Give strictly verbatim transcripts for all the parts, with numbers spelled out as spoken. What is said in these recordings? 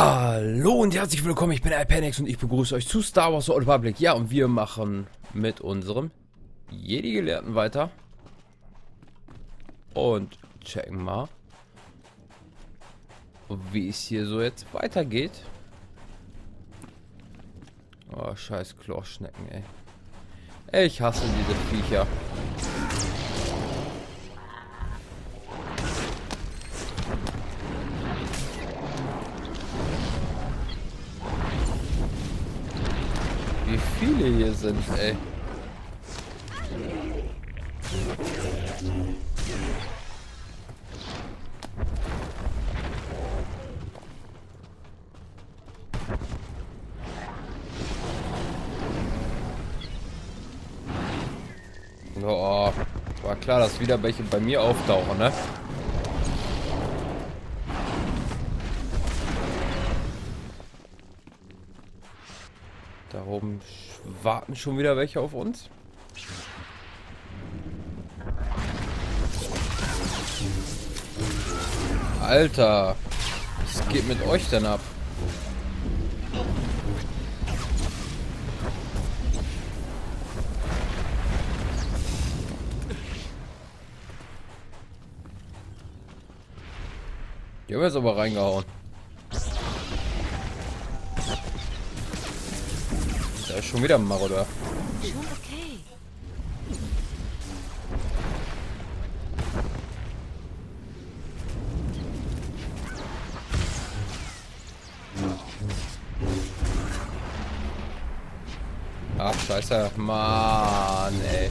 Hallo und herzlich willkommen, ich bin Alpenex und ich begrüße euch zu Star Wars The Old Republic. Ja, und wir machen mit unserem Jedi-Gelehrten weiter. Und checken mal, wie es hier so jetzt weitergeht. Oh, scheiß Chlorschnecken, ey. Ich hasse diese Viecher. Wie viele hier sind, ey. Oh, war klar, dass wieder welche bei mir auftauchen, ne? Da oben warten schon wieder welche auf uns. Alter, was geht mit euch denn ab? Die haben jetzt aber reingehauen. Da ist schon wieder ein Marauder. Schon okay. Ach, scheiße. Mann, ey.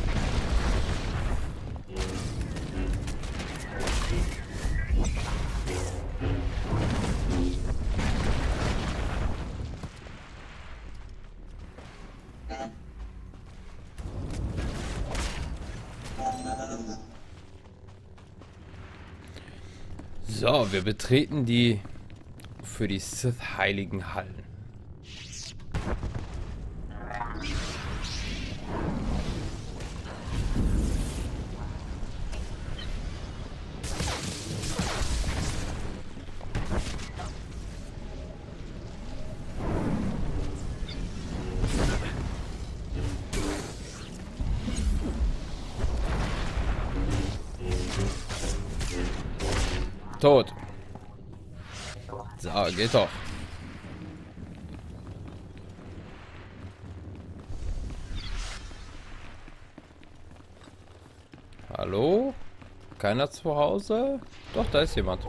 So, wir betreten die für die Sith heiligen Hallen. Tot. So, geht doch. Hallo? Keiner zu Hause? Doch, da ist jemand.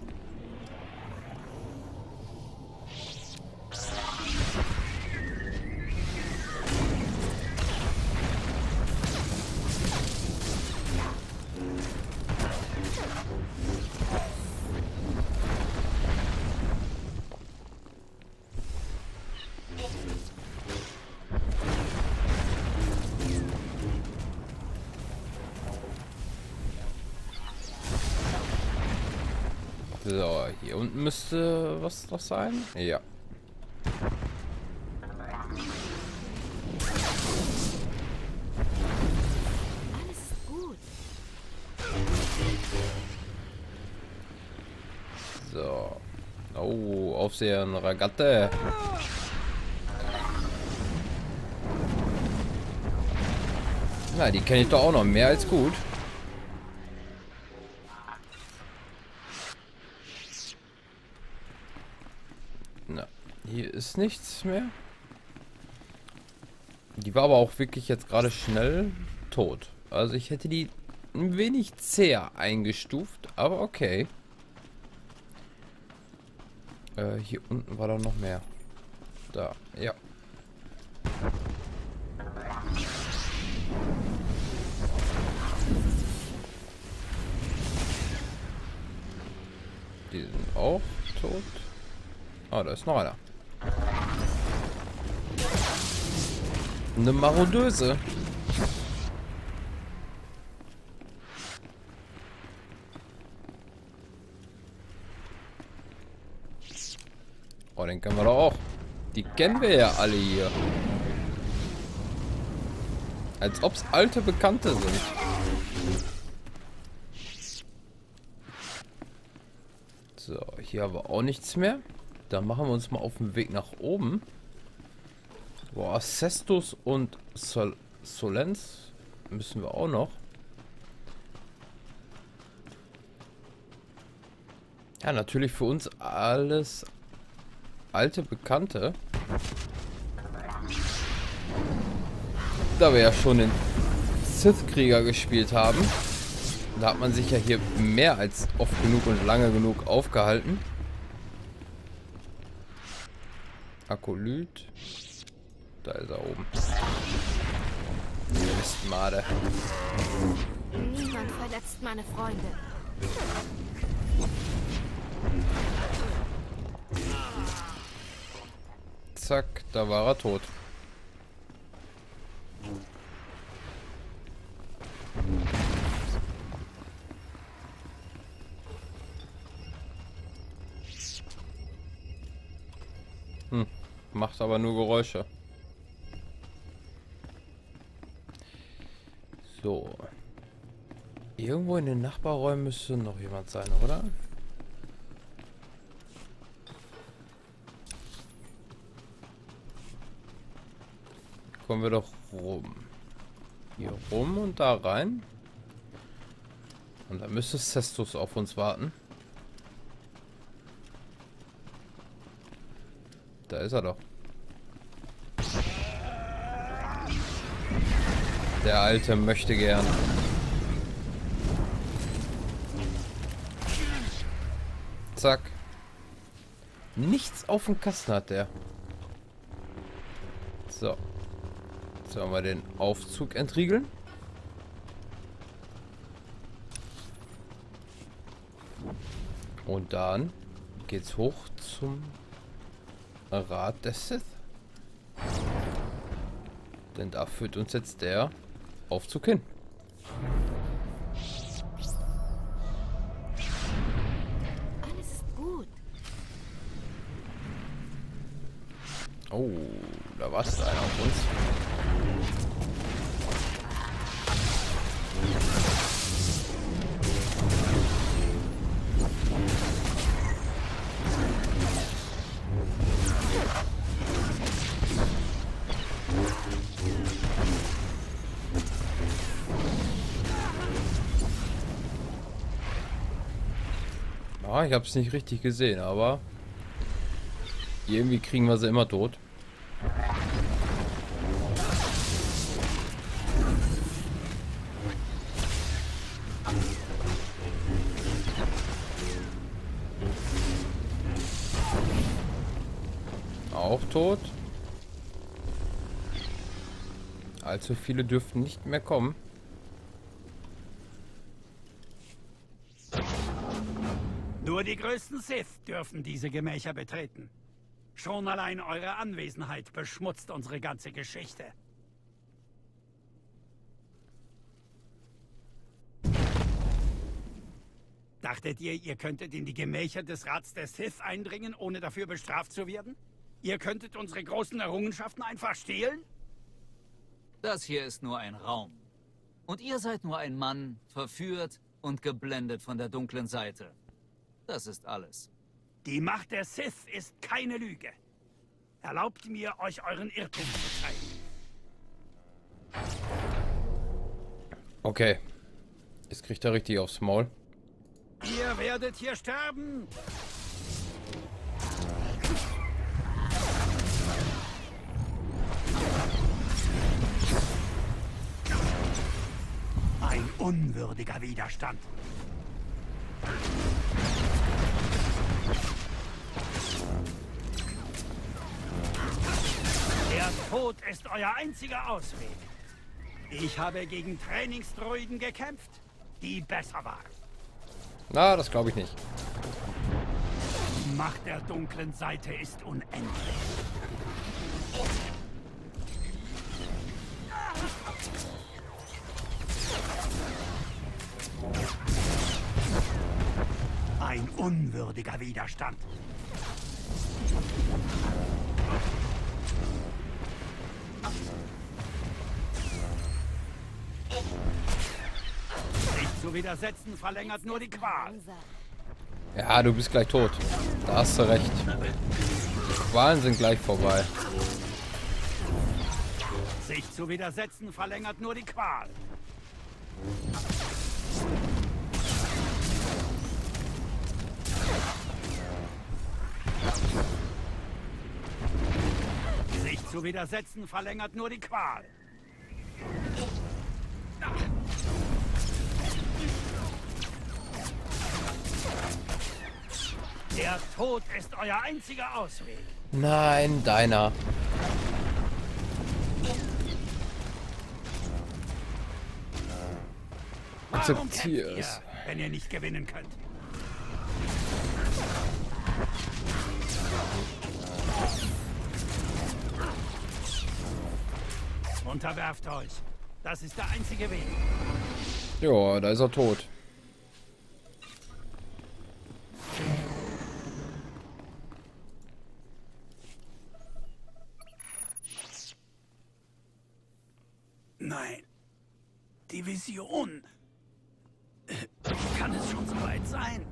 So, hier unten müsste was noch sein. Ja. Alles ist gut. So. Oh, Aufseher und Ragatte. Na, die kenne ich doch auch noch mehr als gut. Na, hier ist nichts mehr. Die war aber auch wirklich jetzt gerade schnell tot. Also ich hätte die ein wenig zäher eingestuft, aber okay. Äh, hier unten war da noch mehr. Da, ja. Die sind auch tot. Ah, da ist noch einer. Eine Marodöse. Oh, den kennen wir doch auch. Die kennen wir ja alle hier. Als ob es alte Bekannte sind. So, hier haben wir auch nichts mehr. dann machen wir uns mal auf den Weg nach oben. Boah, Cestus und Sol Solenz müssen wir auch noch. Ja, natürlich für uns alles alte Bekannte. Da wir ja schon den Sith-Krieger gespielt haben. Da hat man sich ja hier mehr als oft genug und lange genug aufgehalten. Akolyt. Da ist er oben. Mistmade. Niemand verletzt meine Freunde. Zack, da war er tot. Hm, macht aber nur Geräusche. So. Irgendwo in den Nachbarräumen müsste noch jemand sein, oder? Kommen wir doch rum. Hier rum und da rein. Und da müsste Cestus auf uns warten. Da ist er doch. Der Alte möchte gern. Zack. Nichts auf dem Kasten hat der. So. Jetzt werden wir den Aufzug entriegeln. Und dann geht's hoch zum Rat des Sith. Denn da führt uns jetzt der Aufzug hin. Alles ist gut. Oh, da wartet einer auf uns. Ah, ich habe es nicht richtig gesehen, aber irgendwie kriegen wir sie immer tot. Auch tot. Allzu viele dürften nicht mehr kommen. Nur die größten Sith dürfen diese Gemächer betreten. Schon allein eure Anwesenheit beschmutzt unsere ganze Geschichte. Dachtet ihr, ihr könntet in die Gemächer des Rats der Sith eindringen, ohne dafür bestraft zu werden? Ihr könntet unsere großen Errungenschaften einfach stehlen? Das hier ist nur ein Raum. Und ihr seid nur ein Mann, verführt und geblendet von der dunklen Seite. Das ist alles. Die Macht der Sith ist keine Lüge. Erlaubt mir, euch euren Irrtum zu zeigen. Okay. Jetzt kriegt er richtig aufs Maul. Ihr werdet hier sterben! Ein unwürdiger Widerstand. Der Tod ist euer einziger Ausweg. Ich habe gegen Trainingsdroiden gekämpft, die besser waren. Na, das glaube ich nicht. Die Macht der dunklen Seite ist unendlich. Ein unwürdiger Widerstand. Sich zu widersetzen verlängert nur die Qual. Langsam. Ja, du bist gleich tot. Da hast du recht. Die Qualen sind gleich vorbei. Sich zu widersetzen verlängert nur die Qual. Sich zu widersetzen verlängert nur die Qual. Der Tod ist euer einziger Ausweg. Nein, deiner. Warum Akzeptier kämpft es. ihr, wenn ihr nicht gewinnen könnt? Unterwerft euch. Das ist der einzige Weg. Ja, da ist er tot. Nein. Die Vision. Kann es schon so weit sein?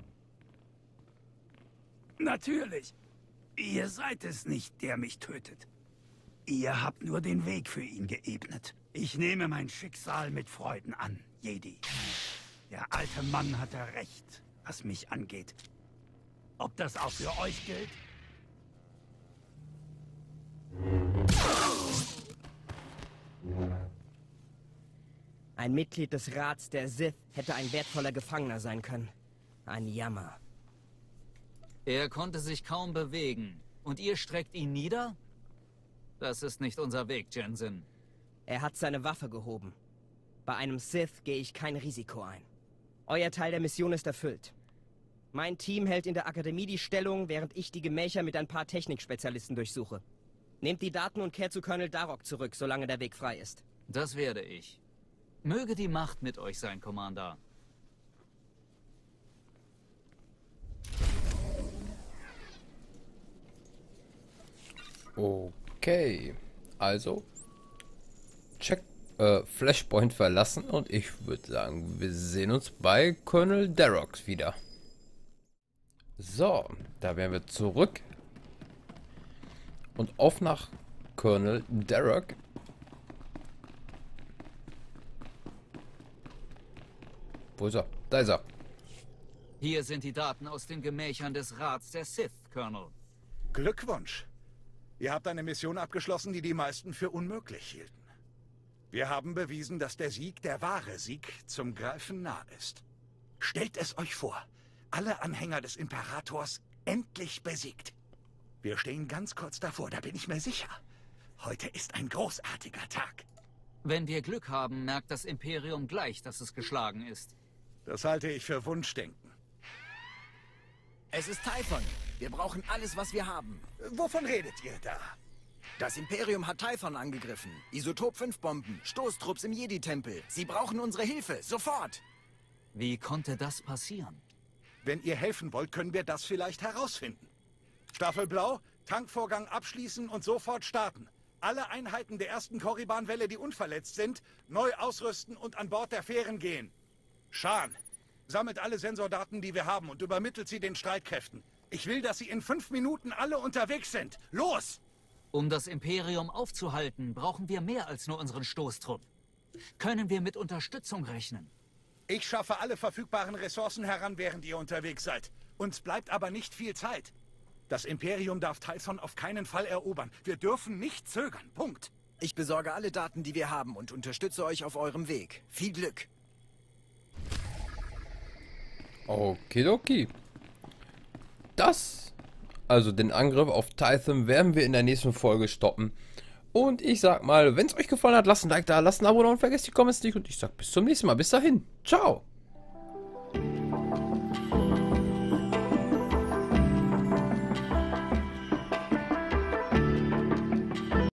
Natürlich. Ihr seid es nicht, der mich tötet. Ihr habt nur den Weg für ihn geebnet. Ich nehme mein Schicksal mit Freuden an, Jedi. Der alte Mann hatte recht, was mich angeht. Ob das auch für euch gilt? Ein Mitglied des Rats der Sith hätte ein wertvoller Gefangener sein können. Ein Jammer. Er konnte sich kaum bewegen. Und ihr streckt ihn nieder? Das ist nicht unser Weg, Jensen. Er hat seine Waffe gehoben. Bei einem Sith gehe ich kein Risiko ein. Euer Teil der Mission ist erfüllt. Mein Team hält in der Akademie die Stellung, während ich die Gemächer mit ein paar Technikspezialisten durchsuche. Nehmt die Daten und kehrt zu Colonel Darroch zurück, solange der Weg frei ist. Das werde ich. Möge die Macht mit euch sein, Commander. Okay. Also. Check. Äh, Flashpoint verlassen. Und ich würde sagen, wir sehen uns bei Colonel Darroch wieder. So. Da wären wir zurück. Und auf nach Colonel Darroch. Wo ist er? Da ist er. Hier sind die Daten aus den Gemächern des Rats der Sith, Colonel. Glückwunsch. Ihr habt eine Mission abgeschlossen, die die meisten für unmöglich hielten. Wir haben bewiesen, dass der Sieg, der wahre Sieg, zum Greifen nah ist. Stellt es euch vor, alle Anhänger des Imperators endlich besiegt. Wir stehen ganz kurz davor, da bin ich mir sicher. Heute ist ein großartiger Tag. Wenn wir Glück haben, merkt das Imperium gleich, dass es geschlagen ist. Das halte ich für Wunschdenken. Es ist Typhon. Wir brauchen alles, was wir haben. Wovon redet ihr da? Das Imperium hat Typhon angegriffen. Isotop fünf Bomben, Stoßtrupps im Jedi-Tempel. Sie brauchen unsere Hilfe, sofort! Wie konnte das passieren? Wenn ihr helfen wollt, können wir das vielleicht herausfinden. Staffel Blau, Tankvorgang abschließen und sofort starten. Alle Einheiten der ersten Korriban-Welle, die unverletzt sind, neu ausrüsten und an Bord der Fähren gehen. Shan, sammelt alle Sensordaten, die wir haben, und übermittelt sie den Streitkräften. Ich will, dass sie in fünf Minuten alle unterwegs sind. Los! Um das Imperium aufzuhalten, brauchen wir mehr als nur unseren Stoßtrupp. Können wir mit Unterstützung rechnen? Ich schaffe alle verfügbaren Ressourcen heran, während ihr unterwegs seid. Uns bleibt aber nicht viel Zeit. Das Imperium darf Typhon auf keinen Fall erobern. Wir dürfen nicht zögern. Punkt. Ich besorge alle Daten, die wir haben und unterstütze euch auf eurem Weg. Viel Glück! Okidoki. Das, also den Angriff auf Typhon, werden wir in der nächsten Folge stoppen. Und ich sag mal, wenn es euch gefallen hat, lasst ein Like da, lasst ein Abo da und vergesst die Comments nicht. Und ich sag bis zum nächsten Mal. Bis dahin. Ciao.